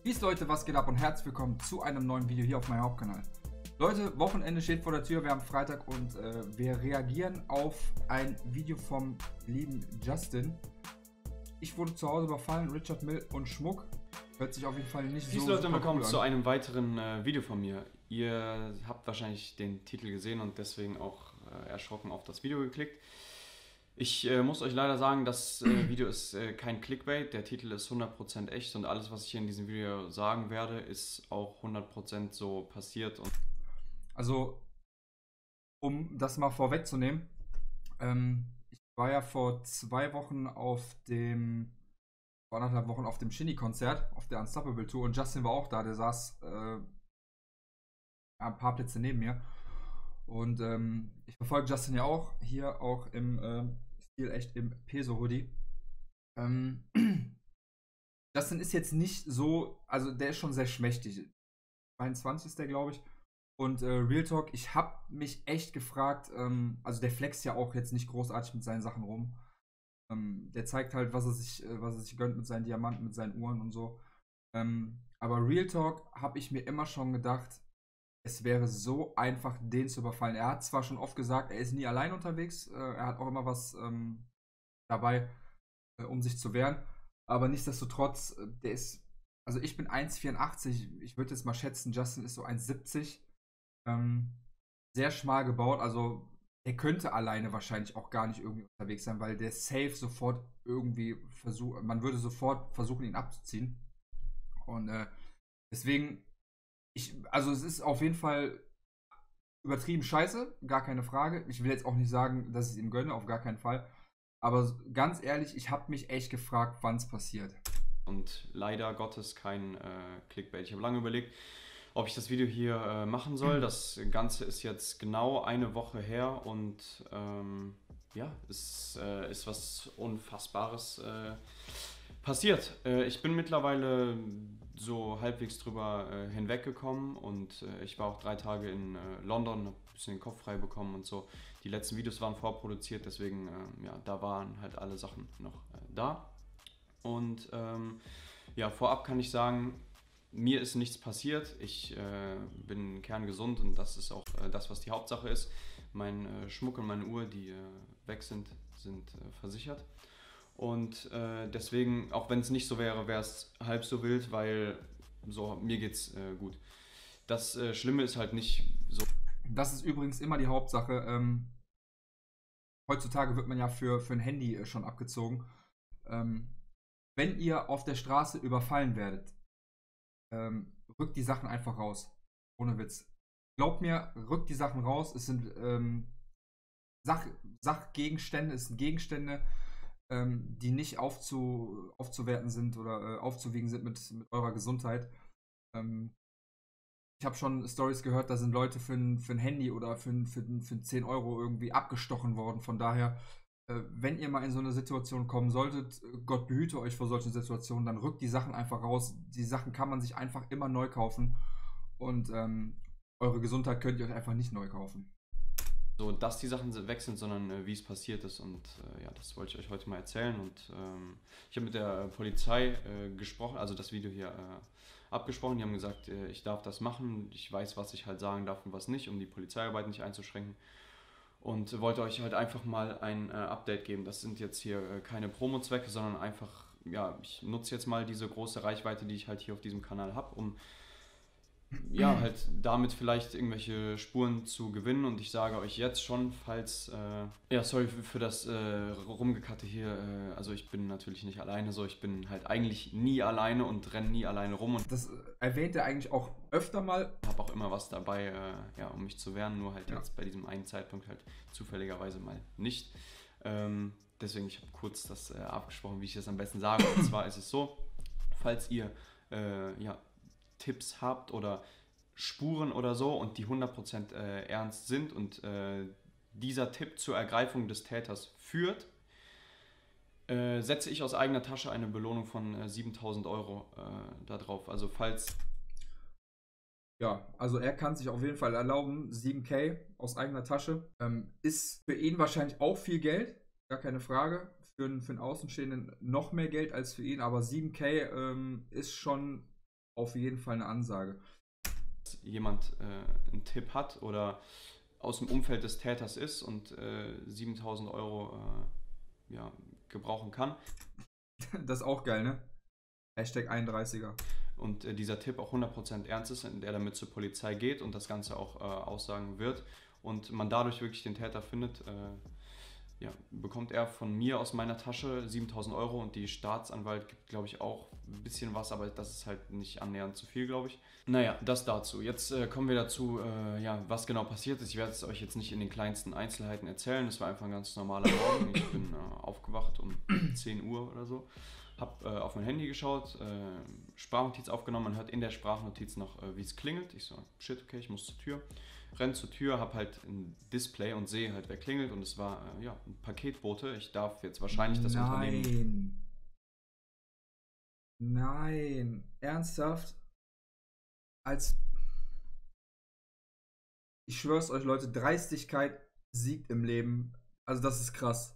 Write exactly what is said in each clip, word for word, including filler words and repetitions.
Peace Leute, was geht ab und herzlich willkommen zu einem neuen Video hier auf meinem Hauptkanal. Leute, Wochenende steht vor der Tür, wir haben Freitag und äh, wir reagieren auf ein Video vom lieben Justin. Ich wurde zu Hause überfallen, Richard Mille und Schmuck. Hört sich auf jeden Fall nicht Peace so Leute, super willkommen cool zu an. einem weiteren äh, Video von mir. Ihr habt wahrscheinlich den Titel gesehen und deswegen auch äh, erschrocken auf das Video geklickt. Ich äh, muss euch leider sagen, das äh, Video ist äh, kein Clickbait, der Titel ist hundert Prozent echt und alles, was ich hier in diesem Video sagen werde, ist auch hundert Prozent so passiert. Und Also, um das mal vorwegzunehmen, ähm, ich war ja vor zwei Wochen auf dem, vor anderthalb Wochen auf dem Shinny-Konzert, auf der Unstoppable Tour und Justin war auch da, der saß äh, ein paar Plätze neben mir. Und ähm, ich verfolge Justin ja auch, hier auch im ähm, Stil echt im Peso-Hoodie. Ähm, Justin ist jetzt nicht so, also der ist schon sehr schmächtig. zweiundzwanzig ist der, glaube ich. Und äh, Real Talk, ich habe mich echt gefragt, ähm, also der flext ja auch jetzt nicht großartig mit seinen Sachen rum. Ähm, der zeigt halt, was er sich, äh, was er sich gönnt mit seinen Diamanten, mit seinen Uhren und so. Ähm, aber Real Talk habe ich mir immer schon gedacht, es wäre so einfach, den zu überfallen. Er hat zwar schon oft gesagt, er ist nie allein unterwegs, äh, er hat auch immer was ähm, dabei, äh, um sich zu wehren, aber nichtsdestotrotz, äh, der ist, also ich bin eins Komma vierundachtzig, ich würde jetzt mal schätzen, Justin ist so eins Komma siebzig, ähm, sehr schmal gebaut, also er könnte alleine wahrscheinlich auch gar nicht irgendwie unterwegs sein, weil der safe sofort irgendwie versucht, man würde sofort versuchen, ihn abzuziehen. Und äh, deswegen, ich, also es ist auf jeden Fall übertrieben scheiße, gar keine Frage. Ich will jetzt auch nicht sagen, dass ich es ihm gönne, auf gar keinen Fall. Aber ganz ehrlich, ich habe mich echt gefragt, wann es passiert. Und leider Gottes kein äh, Clickbait. Ich habe lange überlegt, ob ich das Video hier äh, machen soll. Das Ganze ist jetzt genau eine Woche her und ähm, ja, es äh, ist was Unfassbares äh, passiert. Äh, ich bin mittlerweile so halbwegs drüber äh, hinweggekommen und äh, ich war auch drei Tage in äh, London, habe ein bisschen den Kopf frei bekommen und so. Die letzten Videos waren vorproduziert, deswegen äh, ja, da waren halt alle Sachen noch äh, da. Und ähm, ja, vorab kann ich sagen, mir ist nichts passiert. Ich äh, bin kerngesund und das ist auch äh, das, was die Hauptsache ist. Mein äh, Schmuck und meine Uhr, die äh, weg sind, sind äh, versichert. Und äh, deswegen, auch wenn es nicht so wäre, wäre es halb so wild, weil so, mir geht's äh, gut. Das äh, Schlimme ist halt nicht so. Das ist übrigens immer die Hauptsache. Ähm, heutzutage wird man ja für, für ein Handy äh, schon abgezogen. Ähm, wenn ihr auf der Straße überfallen werdet, ähm, rückt die Sachen einfach raus. Ohne Witz. Glaubt mir, rückt die Sachen raus. Es sind ähm, Sach, Sachgegenstände, es sind Gegenstände, ähm, die nicht aufzu, aufzuwerten sind oder äh, aufzuwiegen sind mit, mit eurer Gesundheit. Ähm, ich habe schon Stories gehört, da sind Leute für ein, für ein Handy oder für, für, für zehn Euro irgendwie abgestochen worden. Von daher, äh, wenn ihr mal in so eine Situation kommen solltet, Gott behüte euch vor solchen Situationen, dann rückt die Sachen einfach raus. Die Sachen kann man sich einfach immer neu kaufen und ähm, eure Gesundheit könnt ihr euch einfach nicht neu kaufen. So, dass die Sachen weg sind, sondern äh, wie es passiert ist. Und äh, ja, das wollte ich euch heute mal erzählen. Und ähm, ich habe mit der Polizei äh, gesprochen, also das Video hier äh, abgesprochen. Die haben gesagt, äh, ich darf das machen. Ich weiß, was ich halt sagen darf und was nicht, um die Polizeiarbeit nicht einzuschränken. Und wollte euch halt einfach mal ein äh, Update geben. Das sind jetzt hier äh, keine Promo-Zwecke, sondern einfach, ja, ich nutze jetzt mal diese große Reichweite, die ich halt hier auf diesem Kanal habe, um ja, halt damit vielleicht irgendwelche Spuren zu gewinnen. Und ich sage euch jetzt schon, falls, äh, ja, sorry für, für das äh, Rumgekatte hier, äh, also ich bin natürlich nicht alleine so, ich bin halt eigentlich nie alleine und renne nie alleine rum. Und das erwähnt er eigentlich auch öfter mal. Habe auch immer was dabei, äh, ja, um mich zu wehren, nur halt ja. jetzt bei diesem einen Zeitpunkt halt zufälligerweise mal nicht. Ähm, deswegen, ich habe kurz das äh, abgesprochen, wie ich das am besten sage. Und zwar ist es so, falls ihr, äh, ja, Tipps habt oder Spuren oder so und die hundert Prozent äh, ernst sind und äh, dieser Tipp zur Ergreifung des Täters führt, äh, setze ich aus eigener Tasche eine Belohnung von äh, siebentausend Euro äh, da drauf. Also falls... Ja, also er kann sich auf jeden Fall erlauben, sieben K aus eigener Tasche. Ähm, ist für ihn wahrscheinlich auch viel Geld, gar keine Frage. Für, für einen Außenstehenden noch mehr Geld als für ihn, aber sieben K ähm, ist schon auf jeden Fall eine Ansage. Jemand äh, einen Tipp hat oder aus dem Umfeld des Täters ist und äh, siebentausend Euro äh, ja, gebrauchen kann. Das ist auch geil, ne? Hashtag einunddreißiger. Und äh, dieser Tipp auch hundert Prozent ernst ist und er damit zur Polizei geht und das Ganze auch äh, aussagen wird und man dadurch wirklich den Täter findet, äh, ja, bekommt er von mir aus meiner Tasche siebentausend Euro und die Staatsanwalt gibt, glaube ich, auch ein bisschen was, aber das ist halt nicht annähernd zu viel, glaube ich. Naja, das dazu. Jetzt äh, kommen wir dazu, äh, ja, was genau passiert ist. Ich werde es euch jetzt nicht in den kleinsten Einzelheiten erzählen. Es war einfach ein ganz normaler Morgen. Ich bin äh, aufgewacht um zehn Uhr oder so. Hab äh, auf mein Handy geschaut, äh, Sprachnotiz aufgenommen. Man hört in der Sprachnotiz noch, äh, wie es klingelt. Ich so, shit, okay, ich muss zur Tür. Renn zur Tür, hab halt ein Display und sehe halt, wer klingelt. Und es war, äh, ja, ein Paketbote. Ich darf jetzt wahrscheinlich das Unternehmen... Nein. Nein. Ernsthaft? Als... Ich schwör's euch, Leute, Dreistigkeit siegt im Leben. Also das ist krass.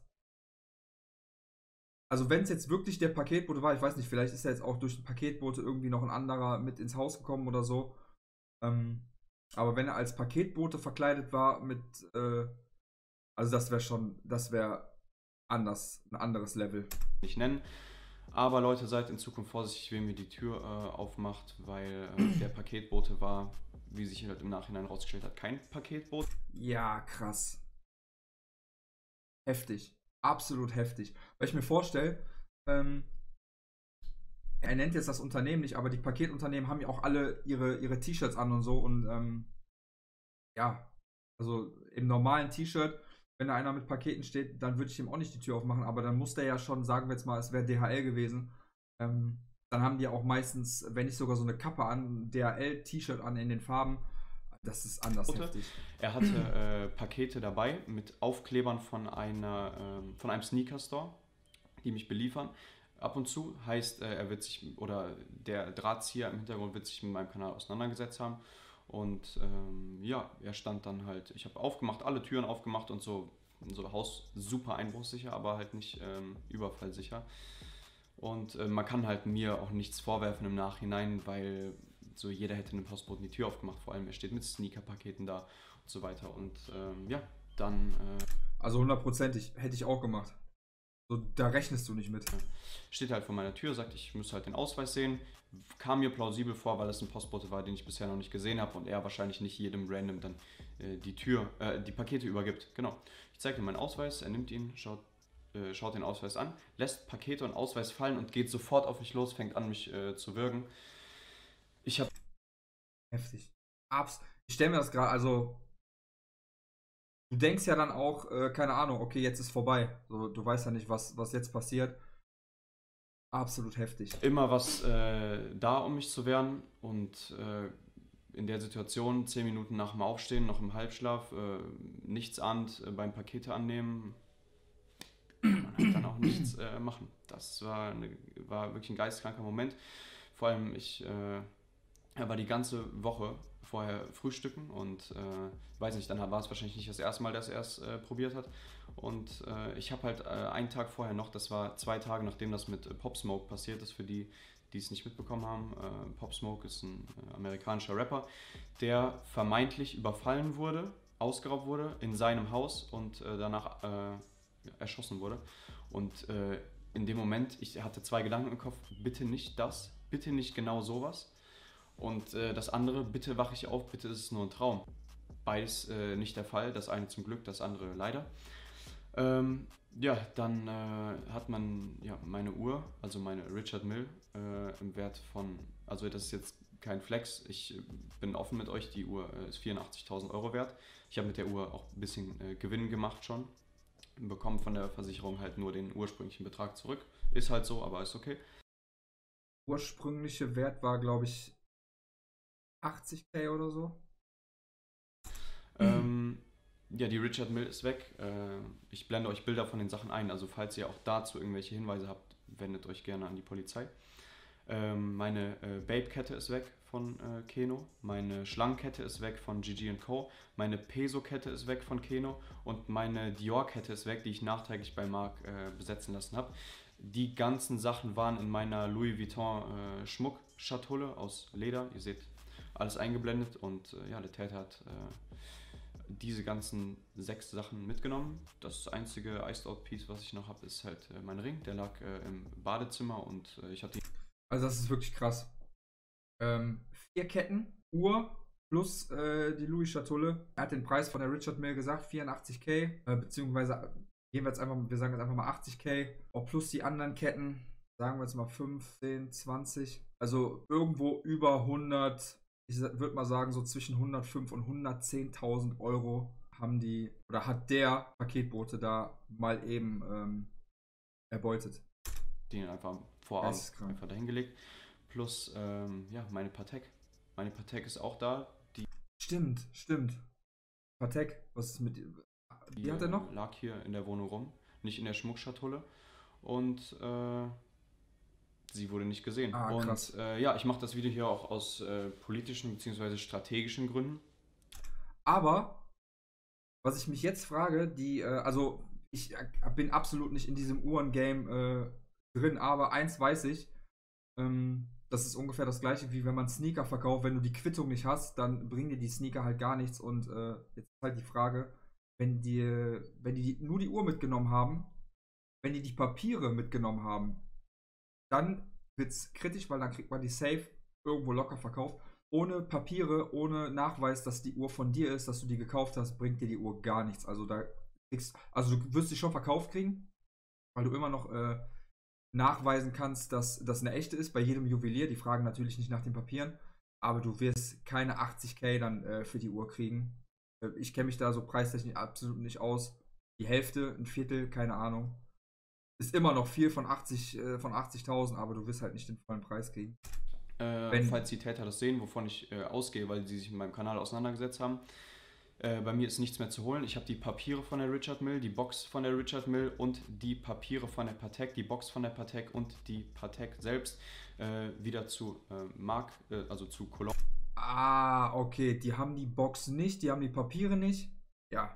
Also wenn es jetzt wirklich der Paketbote war, ich weiß nicht, vielleicht ist ja jetzt auch durch den Paketbote irgendwie noch ein anderer mit ins Haus gekommen oder so. Ähm, aber wenn er als Paketbote verkleidet war mit, äh, also das wäre schon, das wäre anders, ein anderes Level. Nicht nennen. Aber Leute, seid in Zukunft vorsichtig, wem ihr die Tür äh, aufmacht, weil äh, der Paketbote war, wie sich halt im Nachhinein rausgestellt hat, kein Paketbote. Ja, krass. Heftig. Absolut heftig. Weil ich mir vorstelle, ähm, er nennt jetzt das Unternehmen nicht, aber die Paketunternehmen haben ja auch alle ihre, ihre T-Shirts an und so und ähm, ja, also im normalen T-Shirt, wenn da einer mit Paketen steht, dann würde ich ihm auch nicht die Tür aufmachen, aber dann muss der ja schon, sagen wir jetzt mal, es wäre D H L gewesen, ähm, dann haben die auch meistens, wenn nicht sogar so eine Kappe an, D H L-T-Shirt an in den Farben. Das ist anders heftig. Er hatte äh, Pakete dabei mit Aufklebern von, einer, äh, von einem Sneaker-Store, die mich beliefern. Ab und zu heißt, äh, er wird sich, oder der Drahtzieher im Hintergrund wird sich mit meinem Kanal auseinandergesetzt haben. Und ähm, ja, er stand dann halt, ich habe aufgemacht, alle Türen aufgemacht und so, unser Haus super einbruchsicher, aber halt nicht ähm, überfallsicher. Und äh, man kann halt mir auch nichts vorwerfen im Nachhinein, weil so jeder hätte einem Postboten die Tür aufgemacht, vor allem er steht mit Sneaker-Paketen da und so weiter. Und ähm, ja, dann... Äh, also hundertprozentig, hätte ich auch gemacht. So, da rechnest du nicht mit. Steht halt vor meiner Tür, sagt, ich müsste halt den Ausweis sehen. Kam mir plausibel vor, weil es ein Postbote war, den ich bisher noch nicht gesehen habe und er wahrscheinlich nicht jedem random dann äh, die Tür, äh, die Pakete übergibt. Genau. Ich zeige ihm meinen Ausweis, er nimmt ihn, schaut, äh, schaut den Ausweis an, lässt Pakete und Ausweis fallen und geht sofort auf mich los, fängt an, mich äh, zu würgen. Ich habe... Heftig. Abs. Ich stelle mir das gerade, also du denkst ja dann auch, äh, keine Ahnung, okay, jetzt ist vorbei. So, du weißt ja nicht, was, was jetzt passiert. Absolut heftig. Immer was äh, da, um mich zu wehren und äh, in der Situation, zehn Minuten nach dem Aufstehen, noch im Halbschlaf, äh, nichts ahnt, äh, beim Pakete annehmen, man hat dann auch nichts äh, machen. Das war, eine, war wirklich ein geisteskranker Moment. Vor allem, ich äh, war die ganze Woche vorher frühstücken und äh, weiß nicht, dann war es wahrscheinlich nicht das erste Mal, dass er es äh, probiert hat. Und äh, ich habe halt äh, einen Tag vorher noch, das war zwei Tage nachdem das mit äh, Pop Smoke passiert ist, für die, die es nicht mitbekommen haben. Äh, Pop Smoke ist ein äh, amerikanischer Rapper, der vermeintlich überfallen wurde, ausgeraubt wurde in seinem Haus und äh, danach äh, erschossen wurde. Und äh, in dem Moment, ich hatte zwei Gedanken im Kopf, bitte nicht das, bitte nicht genau sowas. Und äh, das andere, bitte wache ich auf, bitte ist es nur ein Traum. Beides äh, nicht der Fall, das eine zum Glück, das andere leider. Ähm, ja, dann äh, hat man ja, meine Uhr, also meine Richard Mille, äh, im Wert von, also das ist jetzt kein Flex, ich bin offen mit euch, die Uhr äh, ist vierundachtzigtausend Euro wert. Ich habe mit der Uhr auch ein bisschen äh, Gewinn gemacht schon, bekomme von der Versicherung halt nur den ursprünglichen Betrag zurück. Ist halt so, aber ist okay. Der ursprüngliche Wert war, glaube ich, achtzigtausend oder so. Ähm, ja, die Richard Mille ist weg. Äh, ich blende euch Bilder von den Sachen ein. Also falls ihr auch dazu irgendwelche Hinweise habt, wendet euch gerne an die Polizei. Ähm, meine äh, Babe-Kette ist weg von äh, Keno. Meine Schlangenkette ist weg von G G and Co. Meine Peso-Kette ist weg von Keno. Und meine Dior-Kette ist weg, die ich nachträglich bei Marc äh, besetzen lassen habe. Die ganzen Sachen waren in meiner Louis Vuitton äh, Schmuckschatulle aus Leder. Ihr seht alles eingeblendet und äh, ja, der Täter hat äh, diese ganzen sechs Sachen mitgenommen. Das einzige Iced Out Piece, was ich noch habe, ist halt äh, mein Ring. Der lag äh, im Badezimmer und äh, ich hatte ihn. Also das ist wirklich krass. Ähm, vier Ketten, Uhr plus äh, die Louis-Schatulle. Er hat den Preis von der Richard Mille gesagt, vierundachtzig K, äh, beziehungsweise gehen wir jetzt einfach, wir sagen jetzt einfach mal achtzig K, auch plus die anderen Ketten, sagen wir jetzt mal fünfzehn, zwanzig, also irgendwo über hundert, ich würde mal sagen so zwischen hundertfünf und hundertzehntausend Euro haben die, oder hat der Paketbote da mal eben ähm, erbeutet. Den einfach vorab einfach dahingelegt. Plus, ähm, ja, meine Patek. Meine Patek ist auch da. Die stimmt, stimmt. Patek, was ist mit die, die hat er noch? Lag hier in der Wohnung rum, nicht in der Schmuckschatulle. Und äh, sie wurde nicht gesehen. Ah, krass. Und äh, ja, ich mache das Video hier auch aus äh, politischen bzw. strategischen Gründen. Aber, was ich mich jetzt frage, die, äh, also ich äh, bin absolut nicht in diesem Uhrengame äh, drin, aber eins weiß ich, ähm, das ist ungefähr das gleiche, wie wenn man Sneaker verkauft. Wenn du die Quittung nicht hast, dann bringen dir die Sneaker halt gar nichts. Und äh, jetzt ist halt die Frage, wenn die, wenn die nur die Uhr mitgenommen haben, wenn die die Papiere mitgenommen haben, dann wird es kritisch, weil dann kriegt man die safe irgendwo locker verkauft. Ohne Papiere, ohne Nachweis, dass die Uhr von dir ist, dass du die gekauft hast, bringt dir die Uhr gar nichts. Also da kriegst, also du wirst sie schon verkauft kriegen, weil du immer noch äh, nachweisen kannst, dass das eine echte ist bei jedem Juwelier. Die fragen natürlich nicht nach den Papieren, aber du wirst keine achtzig K dann äh, für die Uhr kriegen. Äh, ich kenne mich da so preistechnisch absolut nicht aus. Die Hälfte, ein Viertel, keine Ahnung. Ist immer noch viel von achtzig, äh, von achtzigtausend, aber du wirst halt nicht den vollen Preis kriegen. Äh, Wenn, falls die Täter das sehen, wovon ich äh, ausgehe, weil sie sich mit meinem Kanal auseinandergesetzt haben, Äh, bei mir ist nichts mehr zu holen. Ich habe die Papiere von der Richard Mille, die Box von der Richard Mille und die Papiere von der Patek, die Box von der Patek und die Patek selbst äh, wieder zu äh, Mark, äh, also zu Cologne. Ah, okay. Die haben die Box nicht, die haben die Papiere nicht. Ja,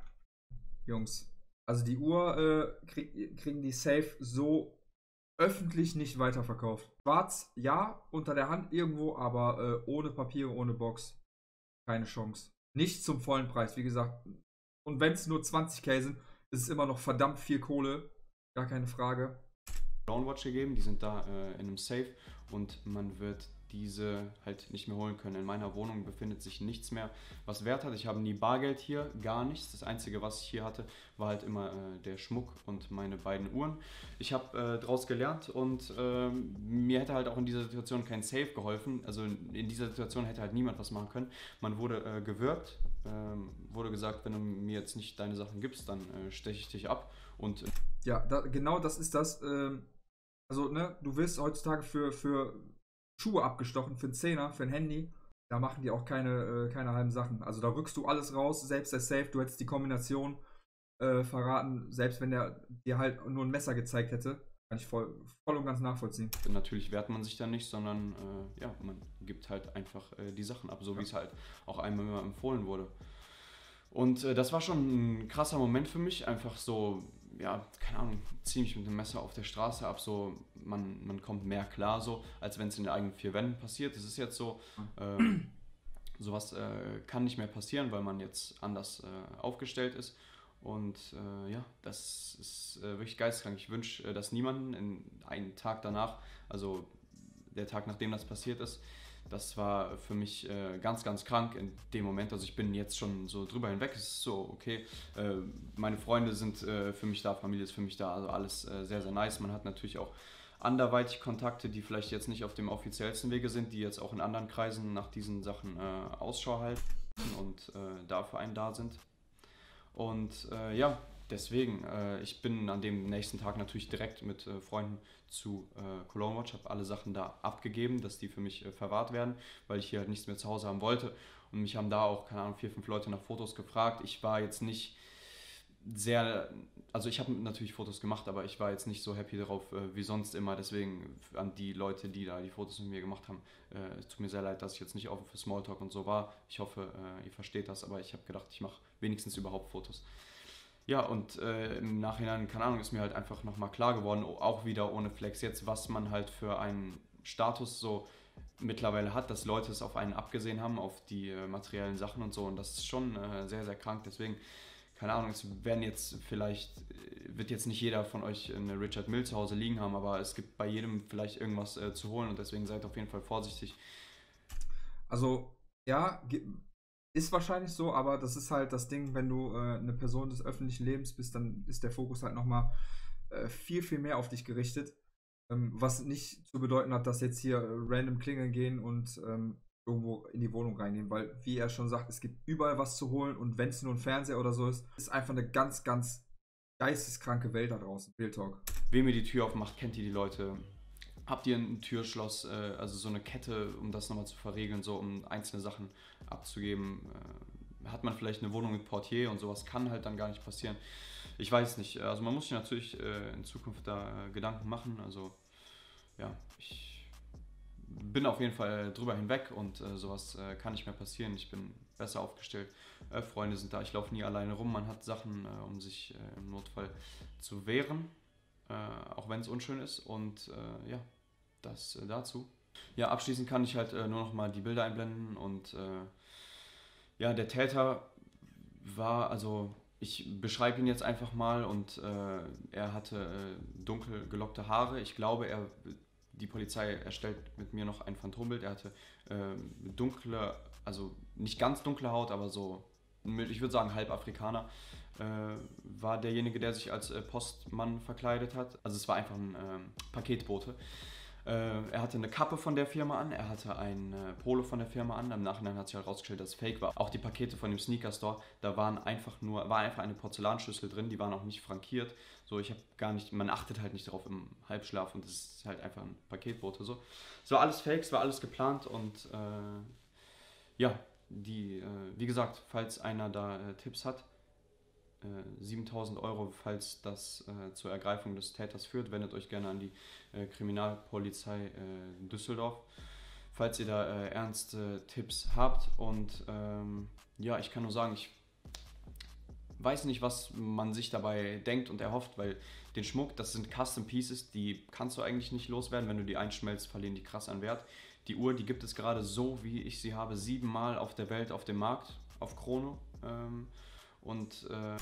Jungs. Also die Uhr äh, krieg, kriegen die safe so öffentlich nicht weiterverkauft. Schwarz, ja, unter der Hand irgendwo, aber äh, ohne Papiere, ohne Box. Keine Chance. Nicht zum vollen Preis, wie gesagt. Und wenn es nur zwanzig K sind, ist es immer noch verdammt viel Kohle. Gar keine Frage. Cologne Watch gegeben, die sind da äh, in einem Safe und man wird diese halt nicht mehr holen können. In meiner Wohnung befindet sich nichts mehr, was Wert hat. Ich habe nie Bargeld hier, gar nichts. Das Einzige, was ich hier hatte, war halt immer äh, der Schmuck und meine beiden Uhren. Ich habe äh, daraus gelernt und äh, mir hätte halt auch in dieser Situation kein Safe geholfen. Also in dieser Situation hätte halt niemand was machen können. Man wurde äh, gewürgt, äh, wurde gesagt, wenn du mir jetzt nicht deine Sachen gibst, dann äh, steche ich dich ab. Und ja, da, genau das ist das. Ähm, also, ne, du wirst heutzutage für, für Schuhe abgestochen, für einen Zehner, für ein Handy. Da machen die auch keine, äh, keine halben Sachen. Also da rückst du alles raus, selbst der Safe, du hättest die Kombination äh, verraten, selbst wenn der dir halt nur ein Messer gezeigt hätte. Kann ich voll, voll und ganz nachvollziehen. Natürlich wehrt man sich da nicht, sondern äh, ja, man gibt halt einfach äh, die Sachen ab, so ja. Wie es halt auch einmal immer empfohlen wurde. Und äh, das war schon ein krasser Moment für mich, einfach so, ja, keine Ahnung, ziehe mich mit einem Messer auf der Straße ab, so, man, man kommt mehr klar, so, als wenn es in den eigenen vier Wänden passiert. Das ist jetzt so, äh, sowas äh, kann nicht mehr passieren, weil man jetzt anders äh, aufgestellt ist. Und äh, ja, das ist äh, wirklich geisteskrank. Ich wünsche, äh, dass niemanden in einen Tag danach, also der Tag, nachdem das passiert ist, das war für mich äh, ganz, ganz krank in dem Moment. Also ich bin jetzt schon so drüber hinweg. Es ist so, okay, äh, meine Freunde sind äh, für mich da, Familie ist für mich da, also alles äh, sehr, sehr nice. Man hat natürlich auch anderweitig Kontakte, die vielleicht jetzt nicht auf dem offiziellsten Wege sind, die jetzt auch in anderen Kreisen nach diesen Sachen äh, Ausschau halten und äh, da für einen da sind. Und äh, ja, deswegen, äh, ich bin an dem nächsten Tag natürlich direkt mit äh, Freunden zu äh, Cologne Watch, habe alle Sachen da abgegeben, dass die für mich äh, verwahrt werden, weil ich hier halt nichts mehr zu Hause haben wollte. Und mich haben da auch, keine Ahnung, vier, fünf Leute nach Fotos gefragt. Ich war jetzt nicht sehr, also ich habe natürlich Fotos gemacht, aber ich war jetzt nicht so happy darauf äh, wie sonst immer. Deswegen an die Leute, die da die Fotos mit mir gemacht haben, äh, es tut mir sehr leid, dass ich jetzt nicht offen für Smalltalk und so war. Ich hoffe, äh, ihr versteht das, aber ich habe gedacht, ich mache wenigstens überhaupt Fotos. Ja, und äh, im Nachhinein, keine Ahnung, ist mir halt einfach nochmal klar geworden, auch wieder ohne Flex jetzt, was man halt für einen Status so mittlerweile hat, dass Leute es auf einen abgesehen haben, auf die äh, materiellen Sachen und so. Und das ist schon äh, sehr, sehr krank. Deswegen, keine Ahnung, es werden jetzt vielleicht, äh, wird jetzt nicht jeder von euch eine Richard Mille zu Hause liegen haben, aber es gibt bei jedem vielleicht irgendwas äh, zu holen und deswegen seid auf jeden Fall vorsichtig. Also, ja, ge- ist wahrscheinlich so, aber das ist halt das Ding, wenn du äh, eine Person des öffentlichen Lebens bist, dann ist der Fokus halt nochmal äh, viel, viel mehr auf dich gerichtet. Ähm, was nicht zu bedeuten hat, dass jetzt hier äh, random klingeln gehen und ähm, irgendwo in die Wohnung reingehen, weil, wie er schon sagt, es gibt überall was zu holen und wenn es nur ein Fernseher oder so ist, ist einfach eine ganz, ganz geisteskranke Welt da draußen. Real Talk. Wem ihr die Tür aufmacht, kennt ihr die Leute. Habt ihr ein Türschloss, äh, also so eine Kette, um das nochmal zu verriegeln, so um einzelne Sachen abzugeben? Äh, hat man vielleicht eine Wohnung mit Portier und sowas kann halt dann gar nicht passieren. Ich weiß nicht. Also man muss sich natürlich äh, in Zukunft da äh, Gedanken machen. Also ja, ich bin auf jeden Fall drüber hinweg und äh, sowas äh, kann nicht mehr passieren. Ich bin besser aufgestellt. Äh, Freunde sind da, ich laufe nie alleine rum. Man hat Sachen, äh, um sich äh, im Notfall zu wehren, äh, auch wenn es unschön ist. Und äh, ja, das äh, dazu. Ja, abschließend kann ich halt äh, nur noch mal die Bilder einblenden und äh, ja, der Täter war, also ich beschreibe ihn jetzt einfach mal und äh, er hatte äh, dunkel gelockte Haare. Ich glaube, er, die Polizei erstellt mit mir noch ein Phantombild. Er hatte äh, dunkle, also nicht ganz dunkle Haut, aber so, ich würde sagen halb Afrikaner. Äh, war derjenige, der sich als äh, Postmann verkleidet hat. Also es war einfach ein äh, Paketbote. Äh, er hatte eine Kappe von der Firma an, er hatte ein äh, Polo von der Firma an. Im Nachhinein hat sich herausgestellt, dass es fake war. Auch die Pakete von dem Sneaker Store, da waren einfach nur, war einfach eine Porzellanschüssel drin, die waren auch nicht frankiert. So, ich habe gar nicht, man achtet halt nicht darauf im Halbschlaf und es ist halt einfach ein Paketbote. So. Es war alles fake, es war alles geplant und äh, ja, die, äh, wie gesagt, falls einer da äh, Tipps hat, siebentausend Euro, falls das äh, zur Ergreifung des Täters führt. Wendet euch gerne an die äh, Kriminalpolizei äh, Düsseldorf, falls ihr da äh, ernste Tipps habt. Und ähm, ja, ich kann nur sagen, ich weiß nicht, was man sich dabei denkt und erhofft, weil den Schmuck, das sind Custom Pieces, die kannst du eigentlich nicht loswerden. Wenn du die einschmelzt, verlieren die krass an Wert. Die Uhr, die gibt es gerade so, wie ich sie habe, siebenmal auf der Welt auf dem Markt, auf Chrono. Ähm, Und äh,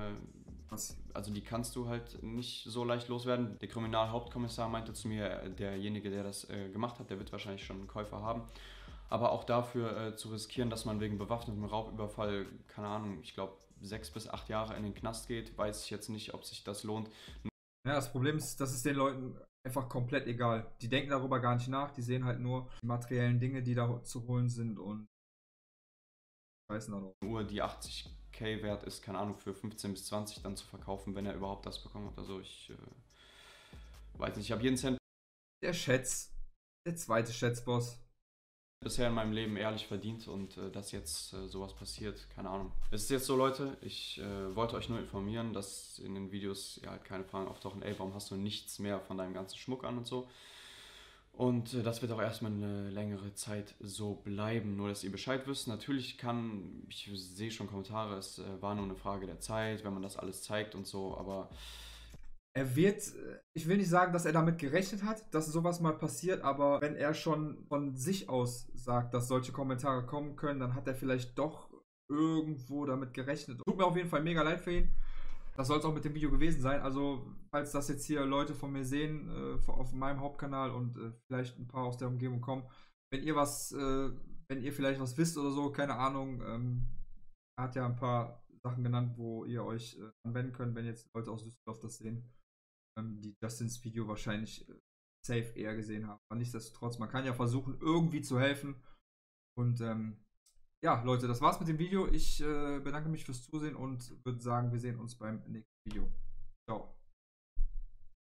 also die kannst du halt nicht so leicht loswerden. Der Kriminalhauptkommissar meinte zu mir, derjenige, der das äh, gemacht hat, der wird wahrscheinlich schon einen Käufer haben. Aber auch dafür äh, zu riskieren, dass man wegen bewaffnetem Raubüberfall, keine Ahnung, ich glaube sechs bis acht Jahre in den Knast geht, weiß ich jetzt nicht, ob sich das lohnt. Ja, das Problem ist, das ist den Leuten einfach komplett egal. Die denken darüber gar nicht nach, die sehen halt nur die materiellen Dinge, die da zu holen sind und scheißen darauf. Uhr, die achtzig K wert ist, keine Ahnung, für fünfzehn bis zwanzig dann zu verkaufen, wenn er überhaupt das bekommen hat. Also ich äh, weiß nicht, ich habe jeden Cent Der Schätz, der zweite Schätzboss. bisher in meinem Leben ehrlich verdient und äh, dass jetzt äh, sowas passiert, keine Ahnung. Es ist jetzt so, Leute, ich äh, wollte euch nur informieren, dass in den Videos ja halt keine Fragen auftauchen, ey, warum hast du nichts mehr von deinem ganzen Schmuck an und so. Und äh, das wird auch erstmal eine längere Zeit so bleiben, nur dass ihr Bescheid wisst. Natürlich kann, ich sehe schon Kommentare, es äh, war nur eine Frage der Zeit, wenn man das alles zeigt und so, aber Er wird, ich will nicht sagen, dass er damit gerechnet hat, dass sowas mal passiert, aber wenn er schon von sich aus sagt, dass solche Kommentare kommen können, dann hat er vielleicht doch irgendwo damit gerechnet. Tut mir auf jeden Fall mega leid für ihn. Das soll es auch mit dem Video gewesen sein. Also, falls das jetzt hier Leute von mir sehen, äh, auf meinem Hauptkanal und äh, vielleicht ein paar aus der Umgebung kommen, wenn ihr was, äh, wenn ihr vielleicht was wisst oder so, keine Ahnung, ähm, er hat ja ein paar Sachen genannt, wo ihr euch äh, anwenden könnt, wenn jetzt Leute aus Düsseldorf das sehen, ähm, die Justins Video wahrscheinlich äh, safe eher gesehen haben. Aber nichtsdestotrotz, man kann ja versuchen, irgendwie zu helfen. Und ähm, ja, Leute, das war's mit dem Video. Ich äh, bedanke mich fürs Zusehen und würde sagen, wir sehen uns beim nächsten Video.